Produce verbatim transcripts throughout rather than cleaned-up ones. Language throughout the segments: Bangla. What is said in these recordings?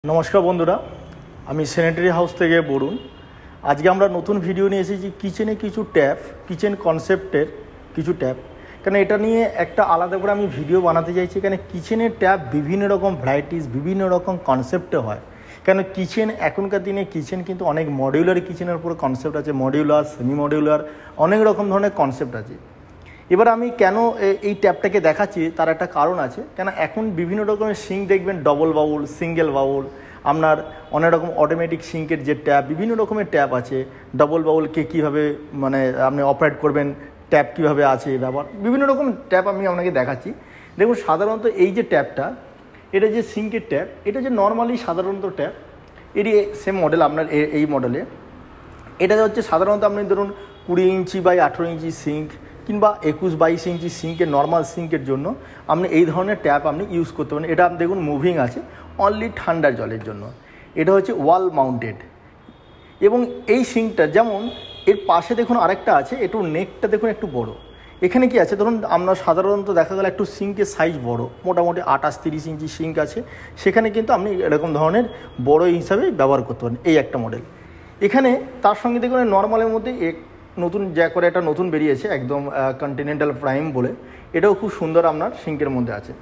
नमस्कार बंधुरा आमी सैनिटारी हाउस থেকে বরুণ। আজকে আমরা নতুন ভিডিও নিয়ে এসেছি কিচেনে কিছু ট্যাপ, কিচেন কনসেপ্টের কিছু ট্যাপ। কারণ এটা নিয়ে একটা আলাদা করে আমি ভিডিও বানাতে চাইছি। কারণ কিচেনের ট্যাপ বিভিন্ন রকম ভ্যারাইটিস, বিভিন্ন রকম কনসেপ্টে হয়। কেন কিচেন এখনকার দিনে কিচেন কিন্তু অনেক মডিউলার কিচেনের উপর কনসেপ্ট আছে, মডিউলার, সেমি মডিউলার, অনেক রকম ধরনের কনসেপ্ট আছে। এবার আমি কেন এই ট্যাপটাকে দেখাচ্ছি তার একটা কারণ আছে। কেন এখন বিভিন্ন রকমের সিঙ্ক দেখবেন, ডবল বাউল, সিঙ্গেল বাউল, আপনার অনেক রকম অটোমেটিক সিঙ্কের যে ট্যাপ, বিভিন্ন রকমের ট্যাপ আছে। ডবল বাউলকে কীভাবে মানে আপনি অপারেট করবেন, ট্যাপ কীভাবে আছে ব্যবহার, বিভিন্ন রকম ট্যাপ আমি আপনাকে দেখাচ্ছি। দেখুন সাধারণত এই যে ট্যাপটা, এটা যে সিঙ্কের ট্যাপ, এটা যে নর্মালি সাধারণত ট্যাপ, এরই সেম মডেল আপনার এই মডেলে। এটা হচ্ছে সাধারণত আপনি ধরুন কুড়ি ইঞ্চি বাই আঠেরো ইঞ্চি সিঙ্ক কিংবা একুশ বাইশ ইঞ্চি সিঙ্কের নর্মাল সিঙ্কের জন্য আপনি এই ধরনের ট্যাপ আপনি ইউজ করতে পারেন। এটা আপনি দেখুন মুভিং আছে, অনলি ঠান্ডা জলের জন্য। এটা হচ্ছে ওয়াল মাউন্টেড। এবং এই সিঙ্কটা যেমন এর পাশে দেখুন আরেকটা আছে, একটু নেকটা দেখুন একটু বড়। এখানে কি আছে ধরুন আমরা সাধারণত দেখা গেল একটু সিঙ্কের সাইজ বড়, মোটামুটি আঠাশ তিরিশ ইঞ্চি সিঙ্ক আছে, সেখানে কিন্তু আপনি এরকম ধরনের বড় হিসাবে ব্যবহার করতে পারেন। এই একটা মডেল। এখানে তার সঙ্গে দেখুন নর্মালের মধ্যে এক নতুন জ্যাকোর একটা নতুন বেরিয়েছে একদম কন্টিনেন্টাল প্রাইম বলে, এটাও খুব সুন্দর আপনার সিঙ্কের মধ্যে আছে।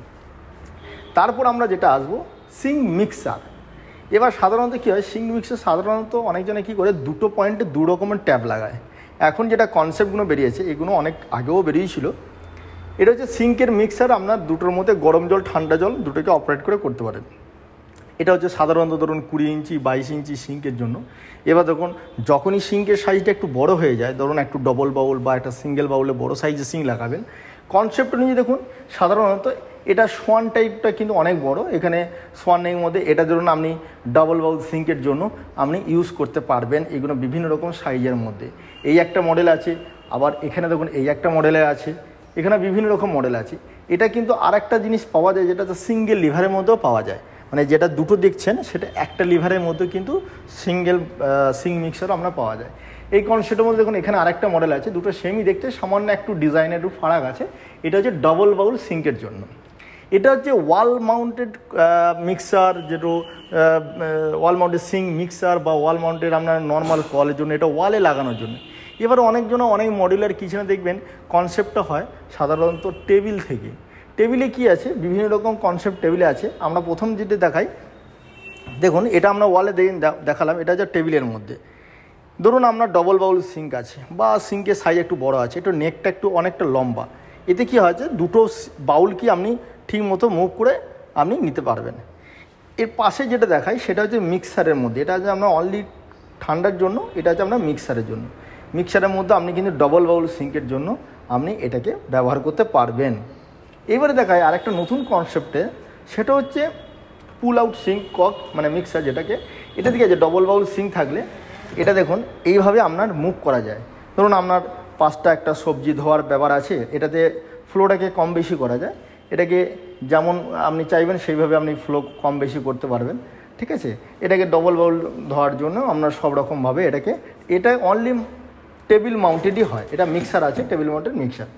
তারপর আমরা যেটা আসবো সিঙ্ক মিক্সার। এবার সাধারণত কী হয়, সিঙ্ক মিক্সার সাধারণত অনেকজনে কী করে দুটো পয়েন্টে দু রকমের ট্যাপ লাগায়। এখন যেটা কনসেপ্টগুলো বেরিয়েছে এগুলো অনেক আগেও বেরিয়েছিল। এটা হচ্ছে সিঙ্কের মিক্সার, আপনার দুটোর মধ্যে গরম জল ঠান্ডা জল দুটোকে অপারেট করে করতে পারেন। এটা হচ্ছে সাধারণত ধরুন কুড়ি ইঞ্চি বাইশ ইঞ্চি সিঙ্কের জন্য। এবার দেখুন যখনই সিঙ্কের সাইজটা একটু বড় হয়ে যায়, ধরুন একটু ডবল বাউল বা একটা সিঙ্গেল বাউলে বড় সাইজের সিঙ্ক লাগাবেন, কনসেপ্ট অনুযায়ী দেখুন সাধারণত এটা সোয়ান টাইপটা কিন্তু অনেক বড়। এখানে সোয়ানের মধ্যে এটা ধরুন আপনি ডাবল বাউল সিঙ্কের জন্য আপনি ইউজ করতে পারবেন এগুলো বিভিন্ন রকম সাইজের মধ্যে। এই একটা মডেল আছে, আবার এখানে দেখুন এই একটা মডেলে আছে, এখানে বিভিন্ন রকম মডেল আছে। এটা কিন্তু আর একটা জিনিস পাওয়া যায় যেটা সিঙ্গেল লিভারের মধ্যেও পাওয়া যায়, মানে যেটা দুটো দেখছেন সেটা একটা লিভারের মধ্যে কিন্তু সিঙ্গেল সিঙ্ক মিক্সারও আমরা পাওয়া যায়। এই কনসেপ্টের মধ্যে দেখুন এখানে আরেকটা মডেল আছে, দুটো সেমই দেখতে, সামান্য একটু ডিজাইনের একটু ফারাক আছে। এটা হচ্ছে ডবল বাউল সিঙ্কের জন্য। এটা হচ্ছে ওয়াল মাউন্টেড মিক্সার, যেটা ওয়াল মাউন্টেড সিঙ্ক মিক্সার বা ওয়াল মাউন্টেড আপনার নর্মাল কলের জন্য, এটা ওয়ালে লাগানোর জন্য। এবার অনেকজন অনেক মডিউলার কিচেনে দেখবেন কনসেপ্টটা হয় সাধারণত টেবিল থেকে। টেবিলে কি আছে, বিভিন্ন রকম কনসেপ্ট টেবিলে আছে। আমরা প্রথম যেটা দেখাই, দেখুন এটা আমরা ওয়ালে দেখালাম, এটা হচ্ছে টেবিলের মধ্যে। ধরুন আপনার ডবল বাউল সিঙ্ক আছে বা সিঙ্কের সাইজ একটু বড় আছে, একটু নেকটা একটু অনেকটা লম্বা। এতে কি হয়েছে, দুটো বাউল কি আপনি ঠিক মতো মুভ করে আপনি নিতে পারবেন। এর পাশে যেটা দেখাই সেটা হচ্ছে মিক্সারের মধ্যে। এটা হচ্ছে আপনার অনলি ঠান্ডার জন্য, এটা হচ্ছে আপনার মিক্সারের জন্য। মিক্সারের মধ্যে আপনি কিন্তু ডবল বাউল সিঙ্কের জন্য আপনি এটাকে ব্যবহার করতে পারবেন। এবারে দেখায় আরেকটা নতুন কনসেপ্টে, সেটা হচ্ছে পুল আউট সিঙ্ক কক, মানে মিক্সার যেটাকে। এটা দিকে যে ডবল বাউল সিঙ্ক থাকলে এটা দেখুন এইভাবে আপনার মুভ করা যায়। ধরুন আপনার পাঁচটা একটা সবজি ধোয়ার ব্যাপার আছে, এটাতে ফ্লোটাকে কম বেশি করা যায়। এটাকে যেমন আপনি চাইবেন সেইভাবে আপনি ফ্লো কম বেশি করতে পারবেন, ঠিক আছে। এটাকে ডবল বাউল ধোয়ার জন্য আপনার সব রকমভাবে এটাকে, এটা অনলি টেবিল মাউন্টেডই হয়। এটা মিক্সার আছে, টেবিল মাউন্টেড মিক্সার।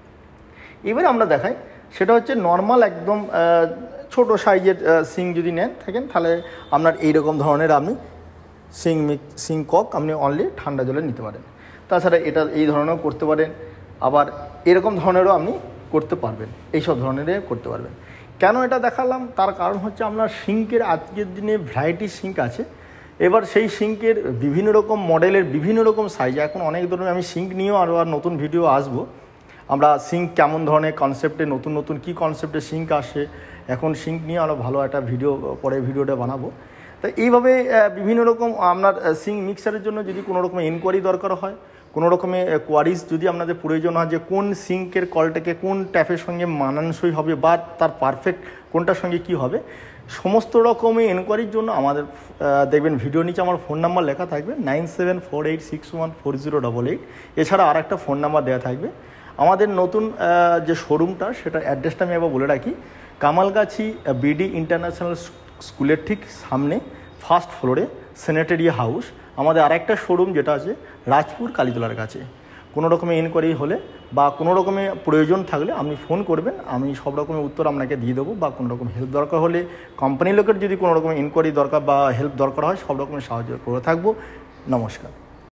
এবারে আমরা দেখাই সেটা হচ্ছে নর্মাল একদম ছোট সাইজের সিঙ্ক যদি নেন থাকেন, তাহলে আপনার এইরকম ধরনের আপনি সিঙ্ক মিক সিঙ্ক কক আপনি অনলি ঠান্ডা জলে নিতে পারেন। তাছাড়া এটা এই ধরনেরও করতে পারেন, আবার এরকম ধরনেরও আপনি করতে পারবেন, এইসব ধরনের করতে পারবেন। কেন এটা দেখালাম, তার কারণ হচ্ছে আপনার সিঙ্কের আজকের দিনে ভ্যারাইটি সিঙ্ক আছে। এবার সেই সিঙ্কের বিভিন্ন রকম মডেলের বিভিন্ন রকম সাইজ, এখন অনেক ধরনের আমি সিঙ্ক নিয়েও আরও আর নতুন ভিডিও আসবো। আমরা সিঙ্ক কেমন ধরনের কনসেপ্টে, নতুন নতুন কী কনসেপ্টে সিঙ্ক আসে, এখন সিঙ্ক নিয়ে আরও ভালো একটা ভিডিও পরে ভিডিওটা বানাবো। তো এইভাবে বিভিন্ন রকম আপনার সিঙ্ক মিক্সারের জন্য যদি কোনো রকমের এনকোয়ারি দরকার হয়, কোনো রকমের কোয়ারিজ যদি আপনাদের প্রয়োজন হয় যে কোন সিঙ্কের কলটাকে কোন ট্যাপের সঙ্গে মানানসই হবে বা তার পারফেক্ট কোনটার সঙ্গে কি হবে, সমস্ত রকমের এনকোয়ারির জন্য আমাদের দেখবেন ভিডিও নিচে আমার ফোন নাম্বার লেখা থাকবে, nine seven four eight six one four zero double eight. এছাড়া আর একটা ফোন নাম্বার দেওয়া থাকবে। আমাদের নতুন যে শোরুমটা, সেটা অ্যাড্রেসটা আমি আবার বলে রাখি, কামালগাছি বিডি ইন্টারন্যাশনাল স্কুলের ঠিক সামনে ফার্স্ট ফ্লোরে স্যানিটারি হাউস। আমাদের আরেকটা শোরুম যেটা আছে রাজপুর কালীতলার কাছে। কোনো রকমের ইনকোয়ারি হলে বা কোনো রকমের প্রয়োজন থাকলে আপনি ফোন করবেন, আমি সব রকমের উত্তর আপনাকে দিয়ে দেবো। বা কোনো রকম হেল্প দরকার হলে কোম্পানির লোকের যদি কোনো রকমের ইনকোয়ারি দরকার বা হেল্প দরকার হয় সব রকমের সাহায্য করে থাকবো। নমস্কার।